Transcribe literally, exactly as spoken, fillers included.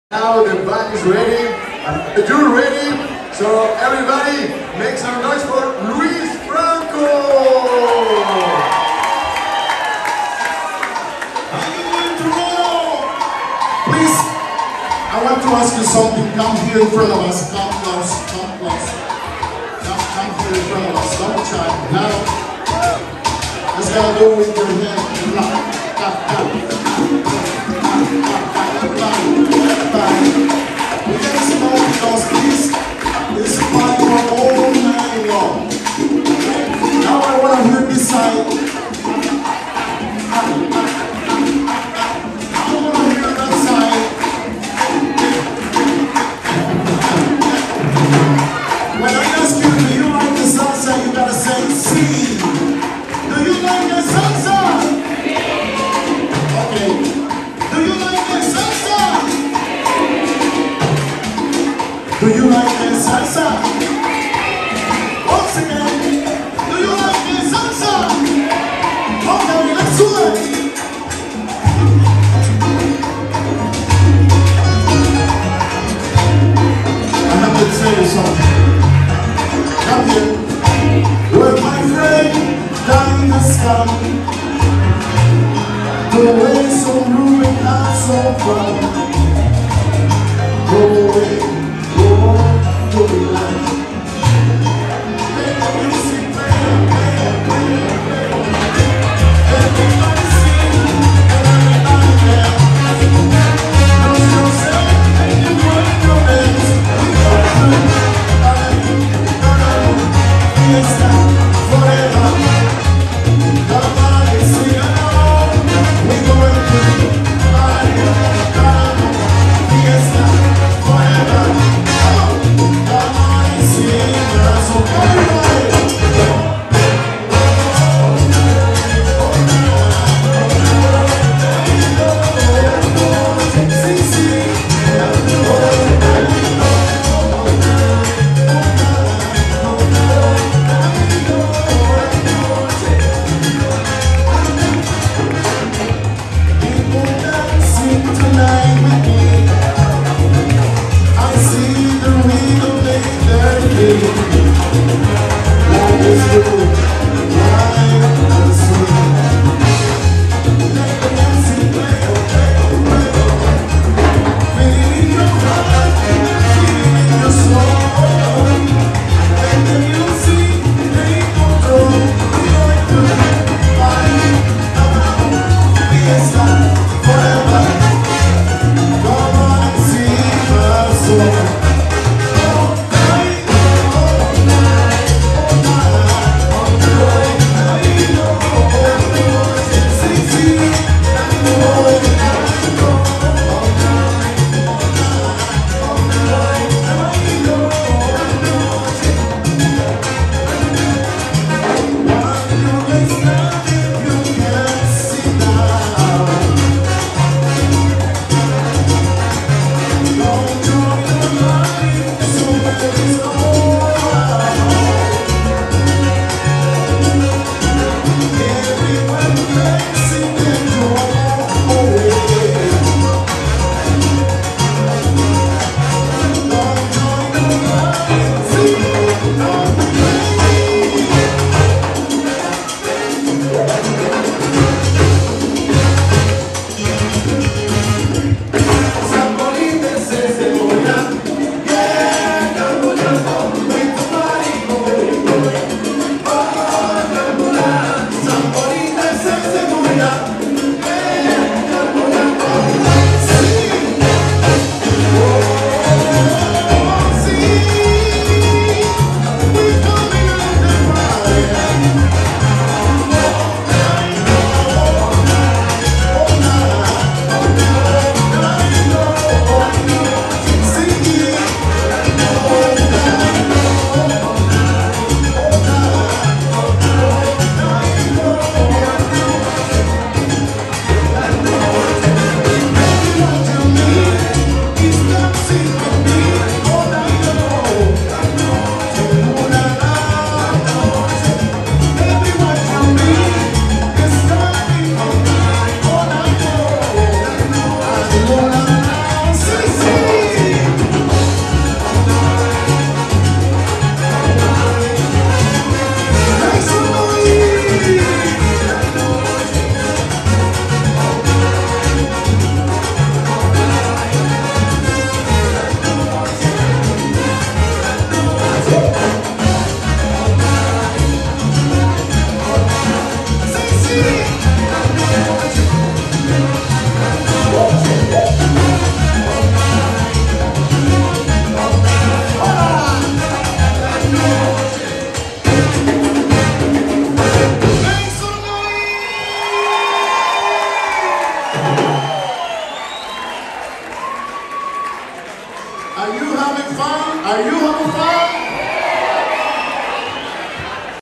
Now the band is ready, and you're ready, so everybody make some noise for Luis Franco! Please, I want to ask you something. Come here in front of us. Come close, come close. Come, come here in front of us. Don't try. Now, just gotta do it with your hand. Come, come, we get small because this is part for all night long. Now I want to hear this side. I want to hear that side. When I ask you, do you like the salsa, you gotta say, sí. Do you like the salsa? Okay. Do you like the salsa? Do you like the salsa? Once again, do you like the salsa? Okay, let's do it. I have to tell you something. Come here. With my friend down the sky. The way so moving, not so far.